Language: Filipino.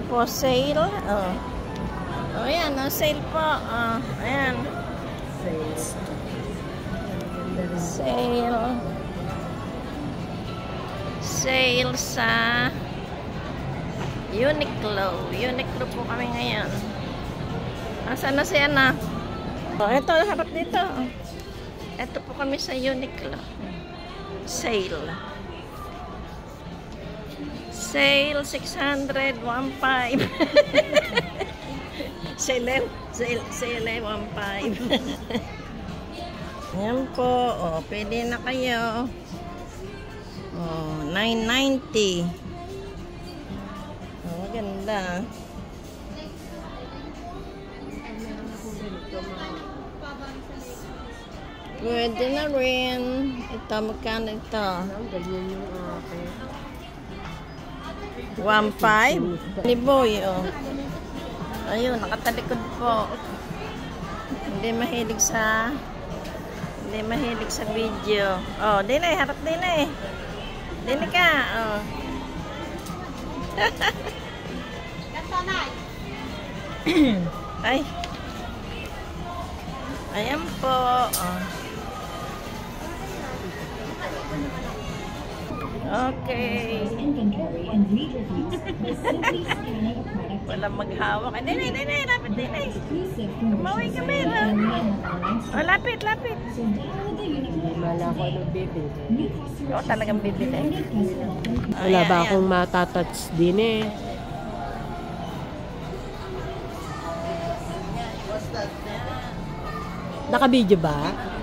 po, sale. Oh. Oh, ayan. Oh, sale po. Oh, ayan. Sale. Sale sa Uniqlo. Uniqlo po kami ngayon. Asan na siya na? Oh, ito, harap dito. Ito po kami sa Uniqlo. Sale. Sale 600, 1.5. Sale 1.5. Ayan po. Oh, pwede na kayo. Oh, 990. Oh, maganda. Pwede na rin. Ito, magkano ito? 1.5. Ni Boy, oh. Ayun, nakatalikod po. Hindi mahilig sa video. Oh, dinay, harap dinay. Dinay ka, oh. Ay. Ayan po, oh. Okay. Walang maghawak. Dinay, lapit, dinay. Kumaway ka, Mera. Oh, lapit. Wala ko anong bibili. Oo, talagang bibili. Wala ba akong matatouch din eh. Naka-video ba?